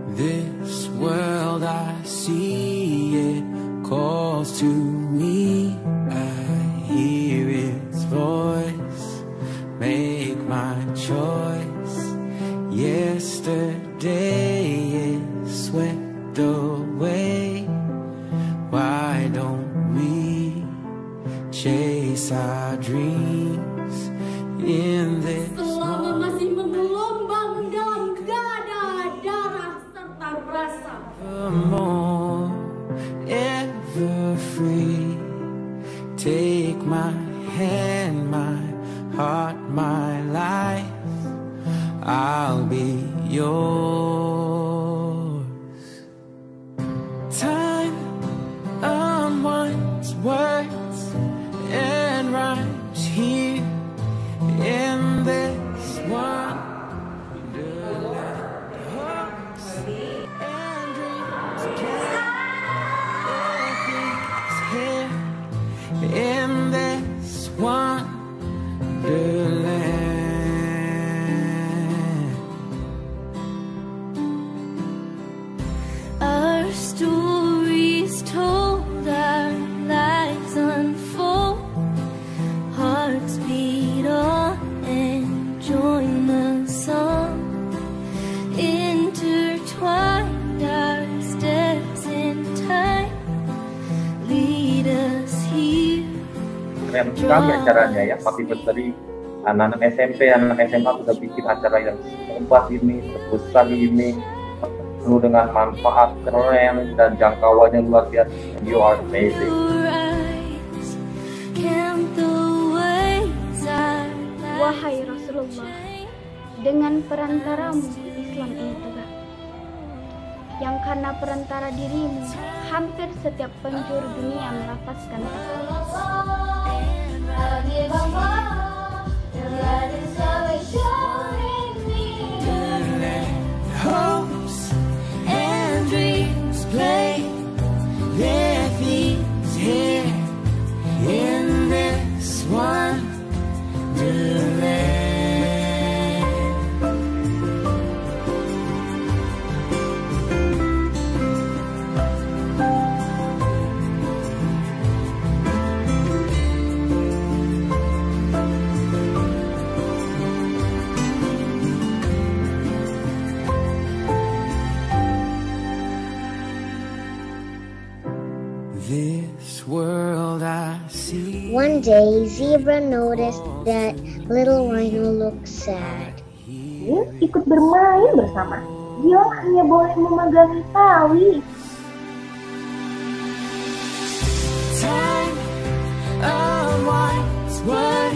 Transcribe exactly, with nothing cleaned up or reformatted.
This world I see, it calls to me. I hear its voice, make my choice. Yesterday is swept away. Why don't we chase our dreams in this selama masih menggelombang dalam dada, darah serta rasa. more ever free. Take my hand, my heart, my life. I'll be yours. Time unwinds words and rhymes here in this wonderland. Hopes and dreams can things here in this wonderland. Our stories told, our lives unfold, hearts beat on and join the song. Intertwined our steps in time, lead us here. Keren sekali acaranya ya, Papi Berseri. Anak-anak S M P, anak S M A sudah bikin acara yang sehebat ini, sebesar ini, penuh dengan manfaat, keren, dan jangkauannya luar biasa. You are amazing. Wahai Rasulullah, dengan perantaramu Islam ini tegak, yang karena perantara dirimu hampir setiap penjuru dunia melafazkan takbir. Hopes and dreams play their themes here in this wonderland. This world I see. One day, Zebra noticed that Little Rhino looked sad. Dia ikut bermain bersama. Dia hanya boleh memegangi tali. Time unwinds words